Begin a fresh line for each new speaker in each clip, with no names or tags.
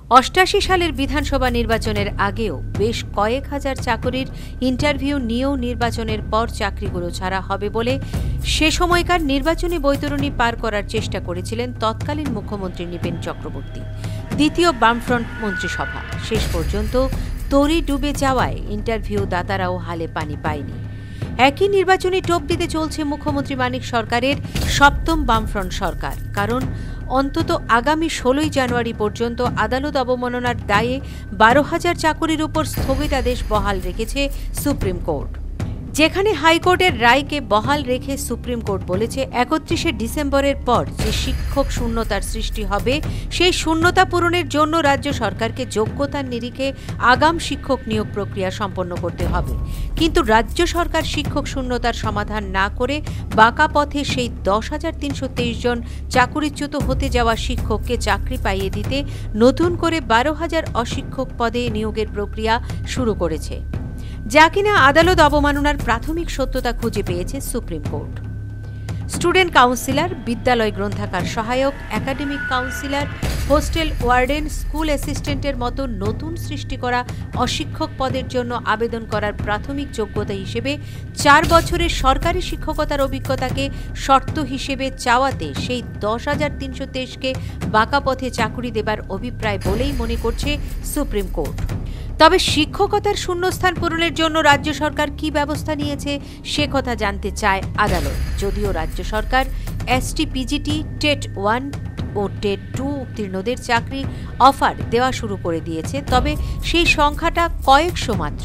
88 সালের বিধানসভা নির্বাচনের আগেও বেশ কয়েক হাজার চাকরির ইন্টারভিউ নিয়েও নির্বাচনের পর চাকরিগুলো ছাড়া হবে বলে সে সময়কার নির্বাচনী বৈতরণী পার করার চেষ্টা করেছিলেন তৎকালীন মুখ্যমন্ত্রী নৃপেন চক্রবর্তী। দ্বিতীয় বামফ্রন্ট মন্ত্রিসভা শেষ পর্যন্ত তরি ডুবে যাওয়ায় ইন্টারভিউ দাতারাও হালে পানি পায়নি। একই নির্বাচনী টোপ দিতে চলছে মুখ্যমন্ত্রী মানিক সরকারের সপ্তম বামফ্রন্ট সরকার। কারণ অন্তত আগামী 16 জানুয়ারি পর্যন্ত আদালত অবমাননার দায়ে 12,000 চাকুরির উপর স্থগিতাদেশ বহাল রেখেছে সুপ্রিম কোর্ট। যেখানে হাইকোর্টের রায়কে বহাল রেখে সুপ্রিম কোর্ট বলেছে 31শে ডিসেম্বরের পর যে শিক্ষক শূন্যতার সৃষ্টি হবে সেই শূন্যতা পূরণের জন্য রাজ্য সরকারকে যোগ্যতার নিরিখে আগাম শিক্ষক নিয়োগ প্রক্রিয়া সম্পন্ন করতে হবে। কিন্তু রাজ্য সরকার শিক্ষক শূন্যতার সমাধান না করে বাঁকা পথে সেই 10,323 জন চাকুরিচ্যুত হতে যাওয়া শিক্ষককে চাকরি পাইয়ে দিতে নতুন করে 12,000 অশিক্ষক পদে নিয়োগের প্রক্রিয়া শুরু করেছে, যা কিনা আদালত অবমাননার প্রাথমিক সত্যতা খুঁজে পেয়েছে সুপ্রিম কোর্ট। স্টুডেন্ট কাউন্সিলর, বিদ্যালয় গ্রন্থাগার সহায়ক, academic councillor, hostel warden, school অ্যাসিস্ট্যান্টের মতো নতুন সৃষ্টি করা অশিক্ষক পদের জন্য আবেদন করার প্রাথমিক যোগ্যতা হিসেবে 4 বছরের সরকারি শিক্ষকতার অভিজ্ঞতাকে শর্ত হিসেবে চাওয়াতে সেই 10,323কে বাঁকা পথে চাকুরি দেবার অভিপ্রায় বলেই মনে করছে সুপ্রিম কোর্ট। তবে শিক্ষকতার শূন্যস্থান পূরণের জন্য রাজ্য সরকার কি ব্যবস্থা নিয়েছে সে কথা জানতে চায় আদালত। যদিও রাজ্য সরকার এসটি, পিজিটি, টেট 1 ও টেট 2 উত্তীর্ণদের চাকরি অফার দেওয়া শুরু করে দিয়েছে, তবে সেই সংখ্যাটা কয়েকশো মাত্র।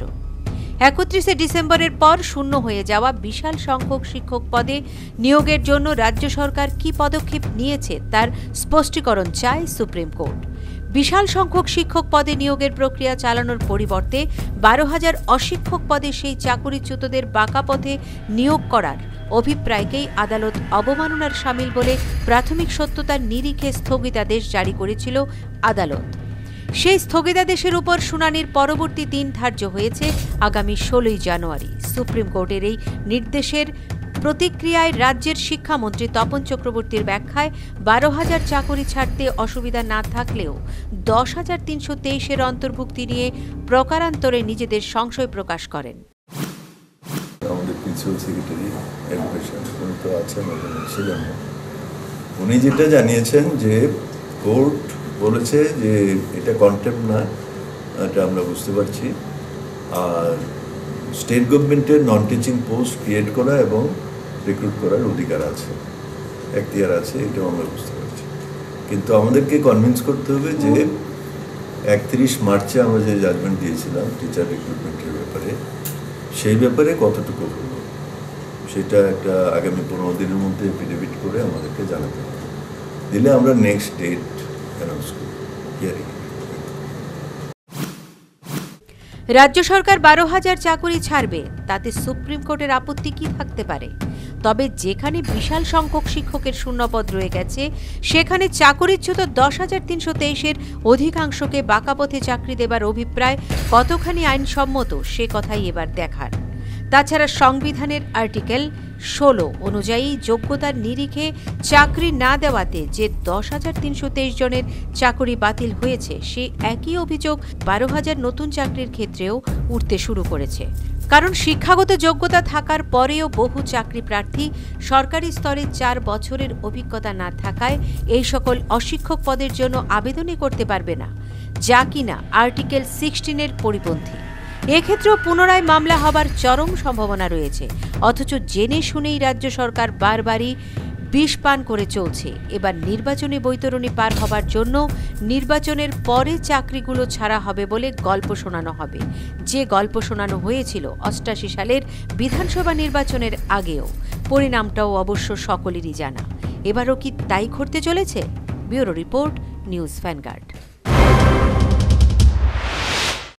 31শে ডিসেম্বরের পর শূন্য হয়ে যাওয়া বিশাল সংখ্যক শিক্ষক পদে নিয়োগের জন্য রাজ্য সরকার কি পদক্ষেপ নিয়েছে তার স্পষ্টীকরণ চায় সুপ্রিম কোর্ট। বিশাল সংখ্যক শিক্ষক পদে নিয়োগের প্রক্রিয়া চালানোর পরিবর্তে 12,000 অশিক্ষক পদে সেই চাকুরিচ্যুতদের বাঁকা পথে নিয়োগ করার অভিপ্রায়কেই আদালত অবমাননার শামিল বলে প্রাথমিক সত্যতার নিরিখে স্থগিতাদেশ জারি করেছিল আদালত। সেই স্থগিতাদেশের উপর শুনানির পরবর্তী দিন ধার্য হয়েছে আগামী 16 জানুয়ারি। সুপ্রিম কোর্টের এই নির্দেশের প্রতিক্রিয়ায় রাজ্যের শিক্ষামন্ত্রী তপন চক্রবর্তীর ব্যাখ্যায় 12,000 চাকরি ছাড়তে অসুবিধা না থাকলেও 10,323-এর অন্তর্ভুক্তি নিয়ে প্রকারান্তরে নিজেদের সংশয় প্রকাশ করেন।
আমাদের প্রিন্সিপাল সেক্রেটারি এডুকেশন তো আছেন, উনি যেটা জানিয়েছেন যে কোর্ট বলেছে যে এটা কন্টেম্প না, এটা আমরা বুঝতে পারছি। আর স্টেট গভর্নমেন্টের নন টিচিং পোস্ট ক্রিয়েট করা এবং রিক্রুট করার অধিকার আছে, এখতিয়ার আছে, এটাও আমরা বুঝতে পারছি। কিন্তু আমাদেরকে কনভিন্স করতে হবে যে 31 মার্চে আমরা যে জাজমেন্ট দিয়েছিলাম টিচার রিক্রুটমেন্টের ব্যাপারে, সেই ব্যাপারে কতটুকু হলো সেটা একটা আগামী 15 দিনের মধ্যে এফিডেভিট করে আমাদেরকে জানাতে হবে, দিলে আমরা নেক্সট ডেট অ্যানাউন্স করব হিয়ারিং।
রাজ্য সরকার 12,000 চাকুরি ছাড়বে, তাতে সুপ্রিম কোর্টের আপত্তি কি থাকতে পারে? তবে যেখানে বিশাল সংখ্যক শিক্ষকের শূন্যপদ রয়ে গেছে, সেখানে চাকুরিচ্যুত 10,323-এর অধিকাংশকে বাঁকা পথে চাকরি দেবার অভিপ্রায় কতখানি আইনসম্মত সে কথাই এবার দেখার। তাছাড়া সংবিধানের আর্টিকেল 16 অনুযায়ী যোগ্যতার নিরিখে চাকরি না দেওয়াতে যে 10,323 জনের চাকরি বাতিল হয়েছে, সে একই অভিযোগ 12,000 নতুন চাকরির ক্ষেত্রেও উঠতে শুরু করেছে। কারণ শিক্ষাগত যোগ্যতা থাকার পরেও বহু চাকরি প্রার্থী সরকারি স্তরে 4 বছরের অভিজ্ঞতা না থাকায় এই সকল অশিক্ষক পদের জন্য আবেদনই করতে পারবে না, যা কিনা আর্টিকেল 16-এর পরিপন্থী। এক্ষেত্রেও পুনরায় মামলা হবার চরম সম্ভাবনা রয়েছে। অথচ জেনে শুনেই রাজ্য সরকার বারবারই বিষ পান করে চলছে। এবার নির্বাচনী বৈতরণী পার হবার জন্য নির্বাচনের পরে চাকরিগুলো ছাড়া হবে বলে গল্প শোনানো হবে, যে গল্প শোনানো হয়েছিল 88 সালের বিধানসভা নির্বাচনের আগেও। পরিণামটাও অবশ্য সকলেরই জানা। এবারও কি তাই ঘটতে চলেছে? Bureau report, News vanguard.